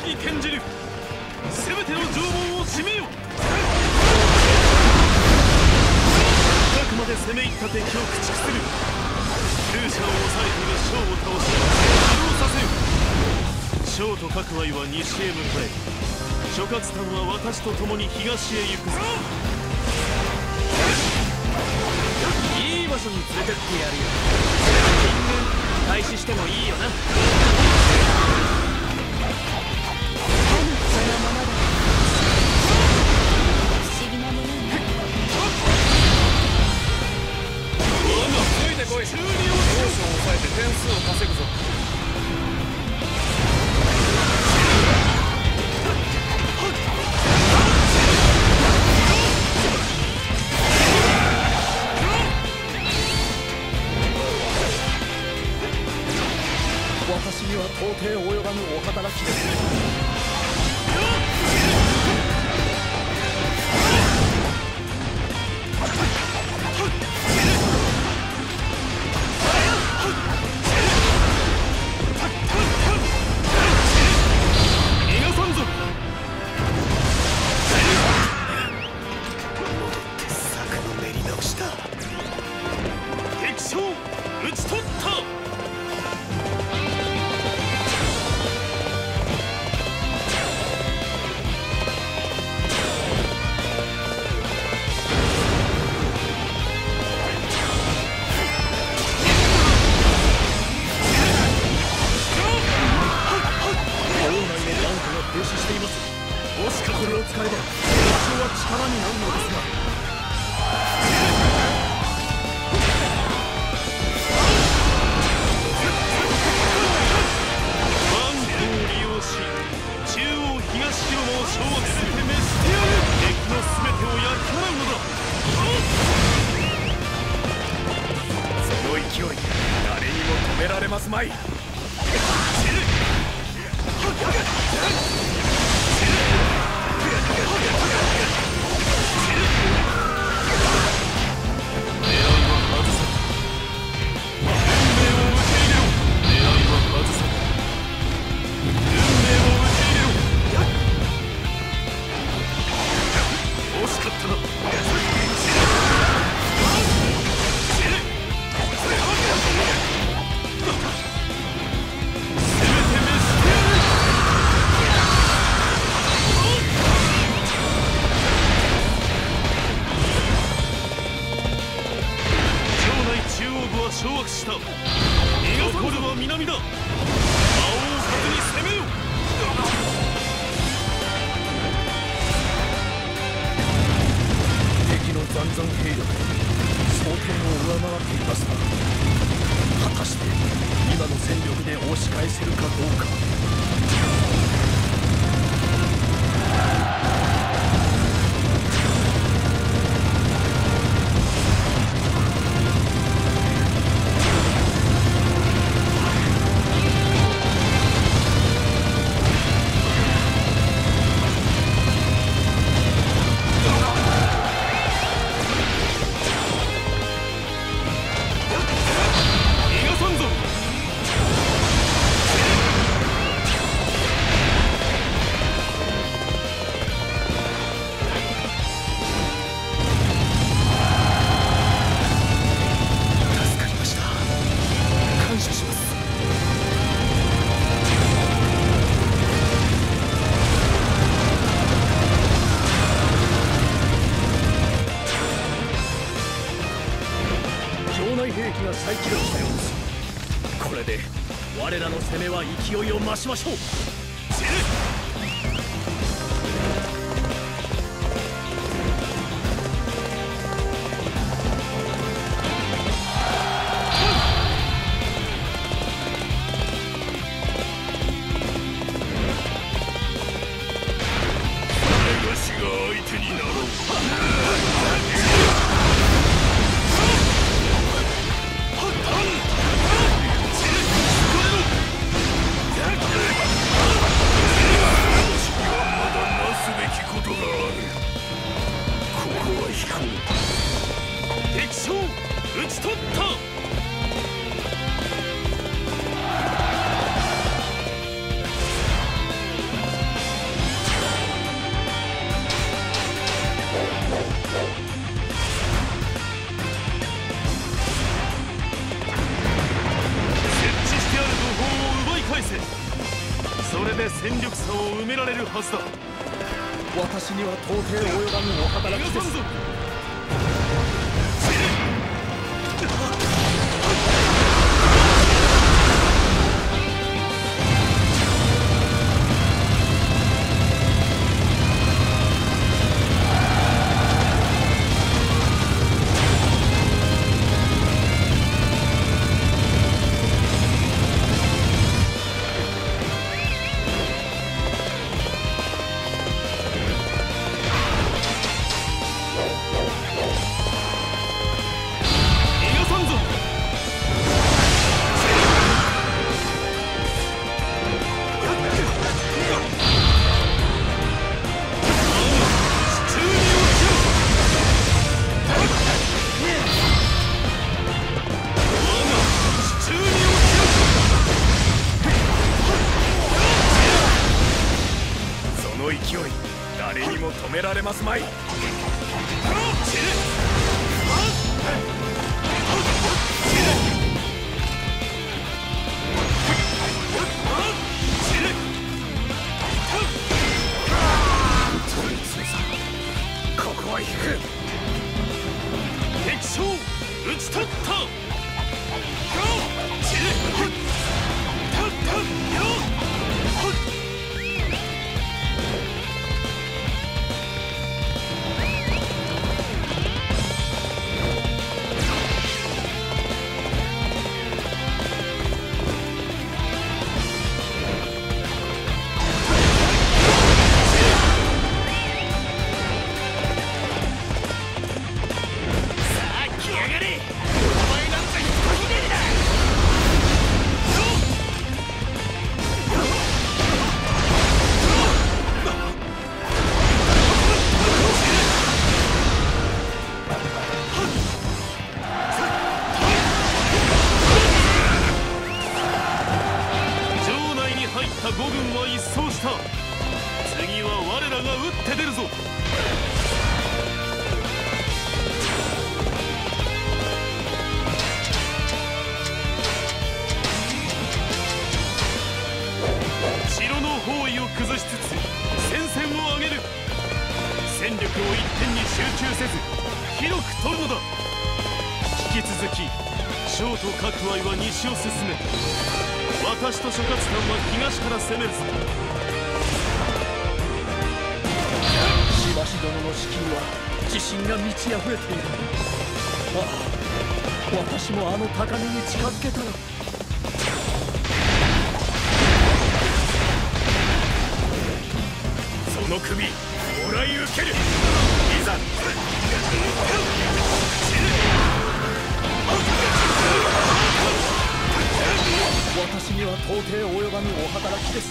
に転じる。全ての縄文を締めよ。深くまで攻め入った敵を駆逐する。風車を抑えている将を倒し移動させる。将と各愛は西へ向かえ。諸葛丹は私と共に東へ行くぞ。いい場所に連れてってやるよ。進軍開始してもいいよな。ついてこい。中流を抑えて点数を稼ぐぞ。 私には到底及ばぬお働きです。 我らの攻めは勢いを増しましょう。 Huh? 戦力差を埋められるはずだ。 私には到底及ばぬお働きです。 誰にも止められますまい。ここは引く。 敵将討ち取った。5軍は一掃した。次は我らが打って出るぞ。城の包囲を崩しつつ戦線を上げる。戦力を一点に集中せず広く取るのだ。引き続き将と各愛は西を進め、私と諸葛さんは東から攻めるぞ。 しばし殿の士気には自信が満ち溢れている。ああ、私もあの高みに近づけたら。 その首もらい受ける。いざ。 私には到底及ばぬお働きです。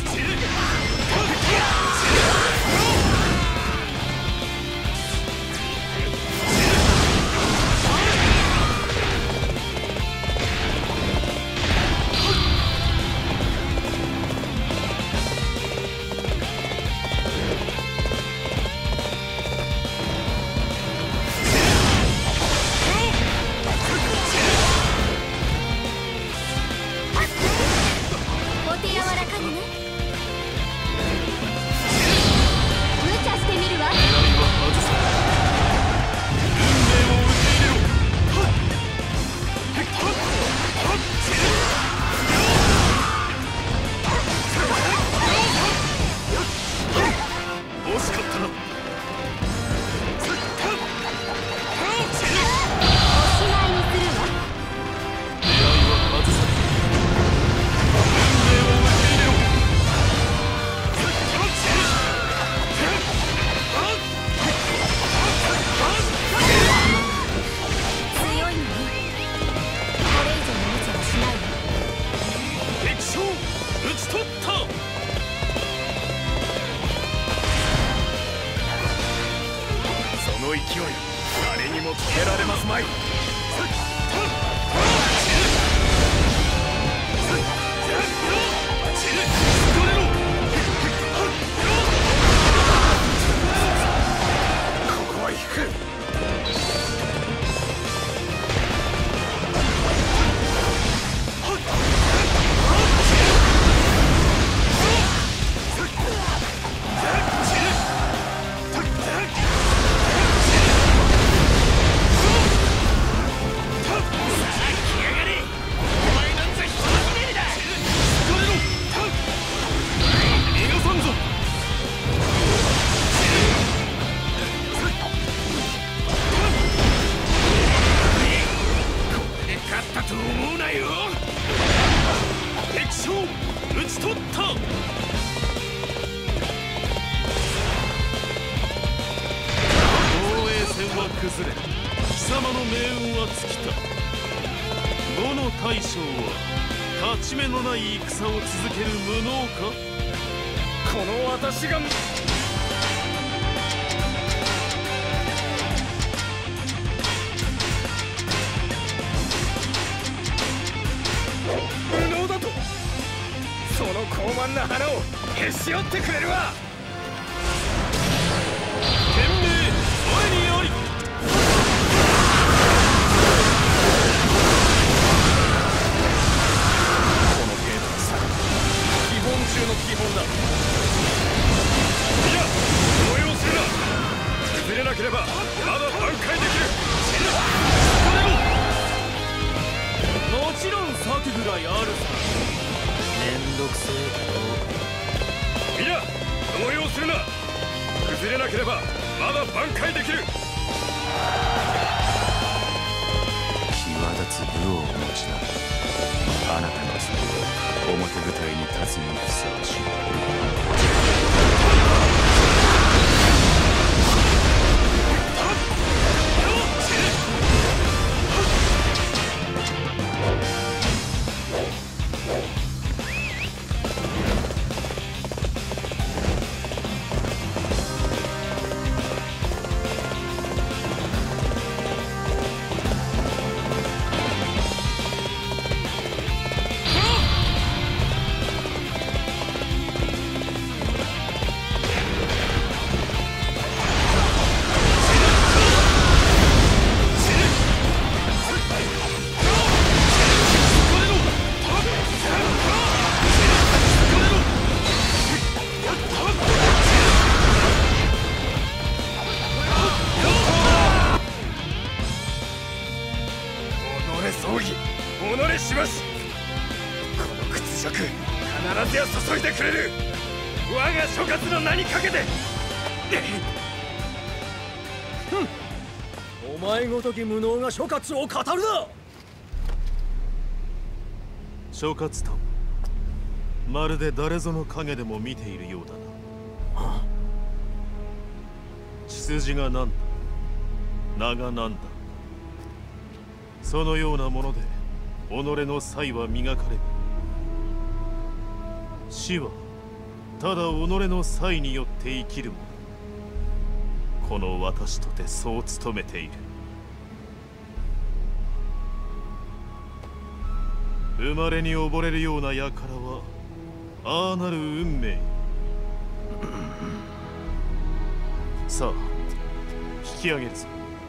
その勢い誰にも止められますまい。ここは引く。 大将は勝ち目のない戦を続ける無能か。 この私が無能だと。その高慢な花をへし折ってくれるわ。 天命我にあり。 この程度の差基本中の基本だ。 いや動揺するな。崩れなければまだ挽回できる。もちろん策ぐらいあるさ。 めんどくせえいや動揺するな。崩れなければまだ挽回できる。 際立つ武をお持ちだ。あなたのそれは表舞台に立つにふさわしい。 己しばし。この屈辱必ずや注いでくれる。我が諸葛の名にかけて。 お前ごとき無能が諸葛を語るな。 諸葛とまるで誰ぞの影でも見ているようだな。血筋が何だ、名が何だ。そのようなもので己の才は磨かれる。死はただ己の才によって生きるもの。この私とてそう務めている。生まれに溺れるような輩はああなる運命。さあ引き上げるぞ。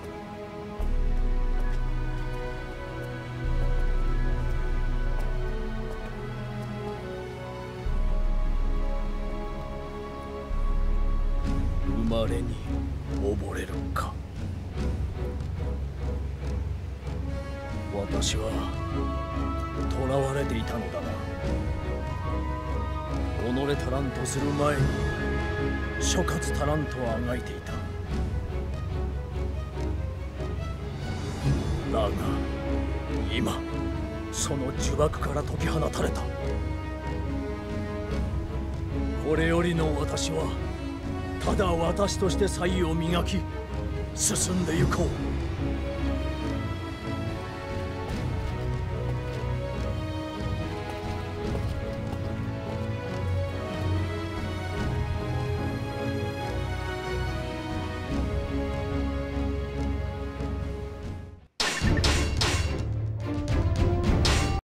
生まれに溺れるか。私は囚われていたのだな。己足らんとする前に諸葛足らんとあがいていた。だが今その呪縛から解き放たれた。これよりの私はただ私として才を磨き進んでゆこう。